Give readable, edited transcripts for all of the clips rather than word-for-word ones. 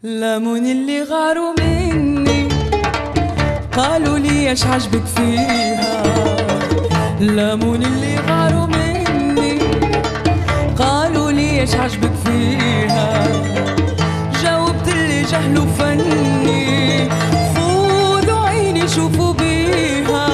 لامون اللي غاروا مني قالوا لي ايش عجبك فيها. لامون اللي غاروا مني قالوا لي ايش عجبك فيها. جاوبت اللي جهل وفني خذوا عيني شوفوا بيها.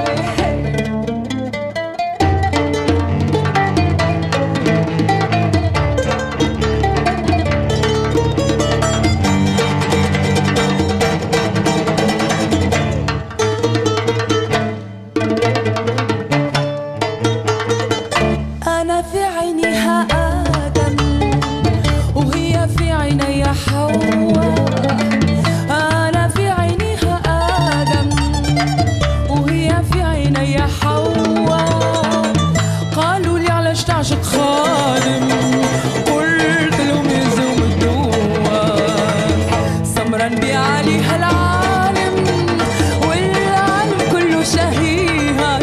أنا في عينيها آدم وهي في عيني حواء. أنا في عينيها آدم وهي في عيني حواء. قالوا لي علاش تعشق خادم قلت لهم يلزم الدواء. سمرا بعليها العالم والعالم كله شهيها.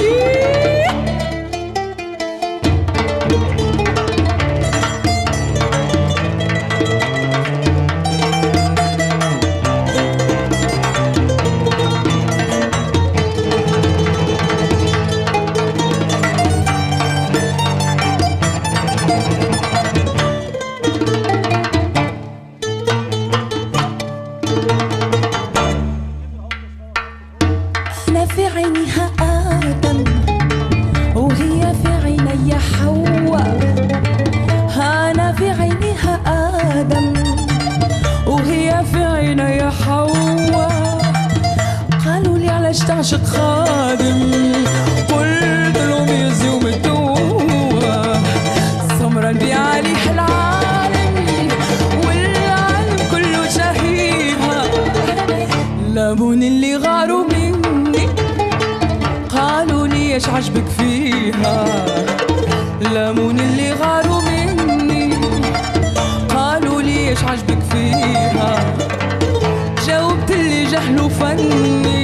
أنا في عينيها آدم وهي في عيني حواء. أنا في عينيها آدم وهي في عيني حواء. قالوا لي علاش تعشق خادم قلت لهم يلزم الدواء. سمرا بعليها العالم والعالم كله شهيها. لامون اللي غاروا مني قالوا لي ايش عجبك فيها. لامون اللي غاروا مني قالوا لي ايش عجبك فيها. جاوبت اللي جهل وفني